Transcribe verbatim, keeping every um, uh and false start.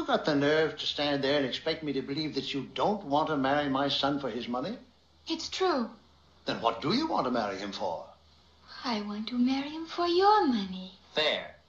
got the nerve to stand there and expect me to believe that you don't want to marry my son for his money? It's true. Then what do you want to marry him for? I want to marry him for your money. Fair.